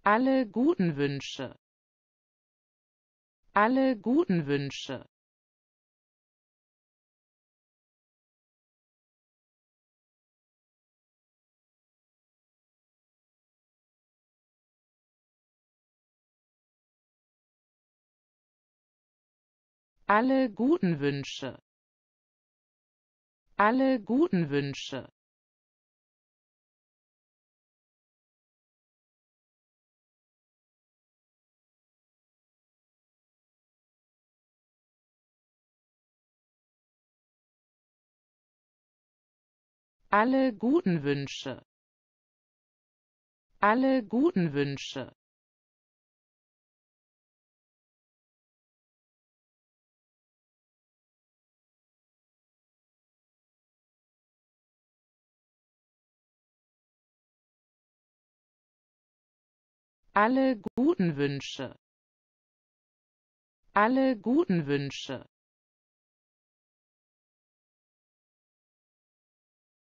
Alle guten Wünsche. Alle guten Wünsche. Alle guten Wünsche. Alle guten Wünsche. Alle guten Wünsche. Alle guten Wünsche. Alle guten Wünsche. Alle guten Wünsche.